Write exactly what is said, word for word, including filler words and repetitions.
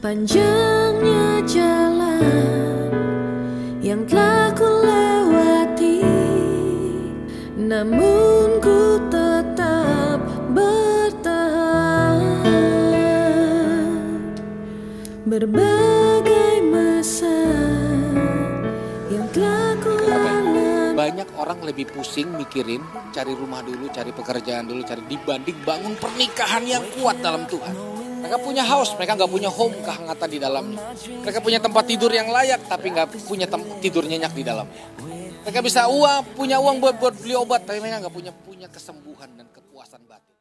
Panjangnya jalan yang telah ku lewati, namun ku tetap bertahan. Berbagai masa yang telah ku lalui. Banyak orang lebih pusing mikirin cari rumah dulu, cari pekerjaan dulu, cari dibanding bangun pernikahan yang kuat dalam Tuhan. Mereka punya house, mereka nggak punya home, kehangatan di dalamnya. Mereka punya tempat tidur yang layak, tapi nggak punya tempat tidur nyenyak di dalamnya. Mereka bisa uang, punya uang buat buat beli obat, tapi mereka nggak punya punya kesembuhan dan kepuasan batin.